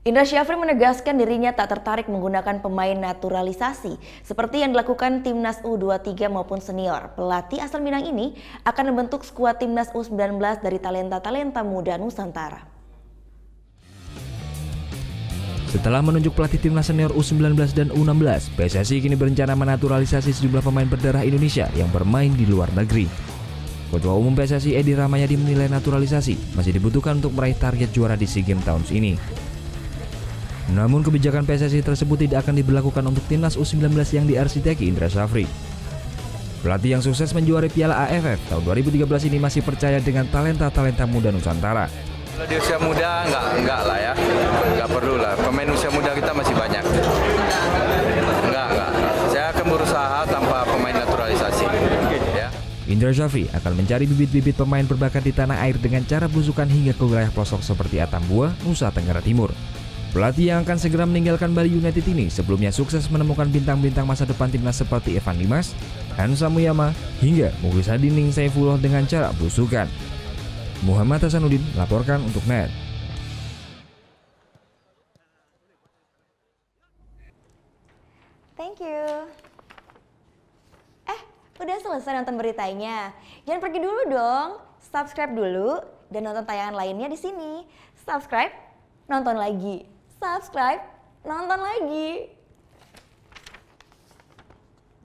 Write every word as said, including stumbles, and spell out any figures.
Indra Syafri menegaskan dirinya tak tertarik menggunakan pemain naturalisasi seperti yang dilakukan Timnas U dua puluh tiga maupun senior. Pelatih asal Minang ini akan membentuk skuad Timnas U sembilan belas dari talenta-talenta muda Nusantara. Setelah menunjuk pelatih Timnas senior U sembilan belas dan U enam belas, P S S I kini berencana menaturalisasi sejumlah pemain berdarah Indonesia yang bermain di luar negeri. Ketua Umum P S S I Edi Rahmayadi menilai naturalisasi masih dibutuhkan untuk meraih target juara di SEA Games tahun ini. Namun kebijakan P S S I tersebut tidak akan diberlakukan untuk Timnas U sembilan belas yang diarsiteki Indra Syafri. Pelatih yang sukses menjuarai Piala A F F tahun dua ribu tiga belas ini masih percaya dengan talenta-talenta muda Nusantara. Kalau di usia muda enggak, enggak lah ya, enggak perlu lah. Pemain usia muda kita masih banyak. Enggak, enggak. Saya akan berusaha tanpa pemain naturalisasi. Ya. Indra Syafri akan mencari bibit-bibit pemain berbakat di tanah air dengan cara belusukan hingga ke wilayah pelosok seperti Atambua, Nusa Tenggara Timur. Pelatih yang akan segera meninggalkan Bali United ini sebelumnya sukses menemukan bintang-bintang masa depan timnas seperti Evan Dimas, Hansa Muyama, hingga Mukhlisadin Saifullah dengan cara belusukan. Muhammad Hasanuddin laporkan untuk N E T. Thank you. Eh, udah selesai nonton beritanya? Jangan pergi dulu dong. Subscribe dulu dan nonton tayangan lainnya di sini. Subscribe, nonton lagi. Subscribe, nonton lagi.